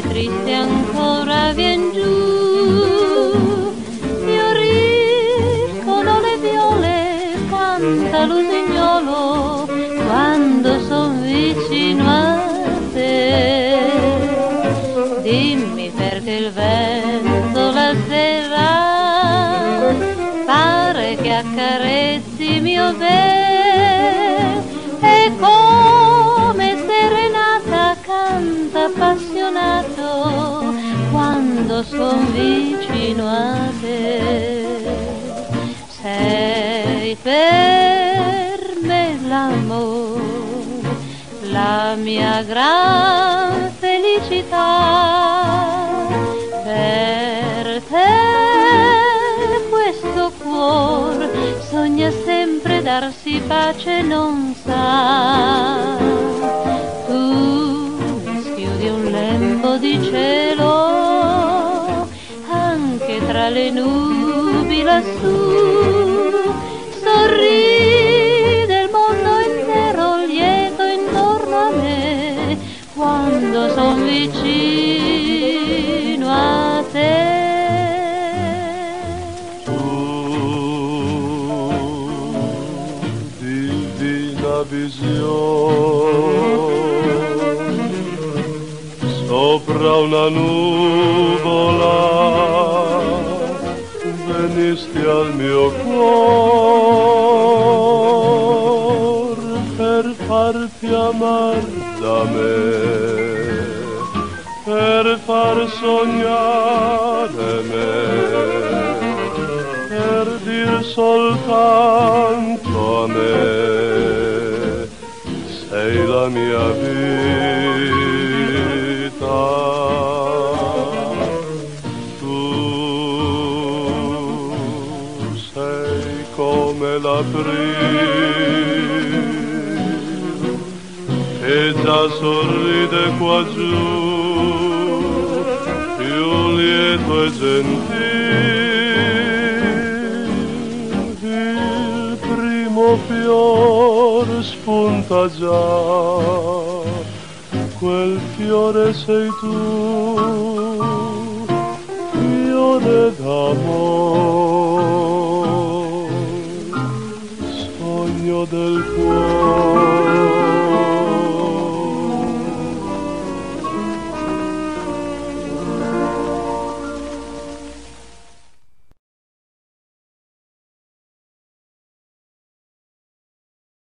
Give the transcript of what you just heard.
triste ancora vien giù, fioriscono le viole, canta l'usignolo quando son vicino a te. Dimmi perché il vento la sera pare che accarezzi mio bel, e come serenata canta appassionato quando son vicino a te. Sei per me l'amore, la mia gran felicità. Per te questo cuor sogna sempre darsi pace, non sa. Tu mi schiudi un lembo di cielo anche tra le nubi lassù, sorride il mondo intero lieto intorno a me quando son vicino a te. Divina visione sopra una nuvola, venisti al mio cuor per farti amar da me, per far sognare me, per dir soltanto a me sei la mia vita. Tu sei come l'aprile che già sorride qua giù, più lieto e gentil. Il primo fior spunta già, quel fiore sei tu, fiore d'amore, sogno del cuore.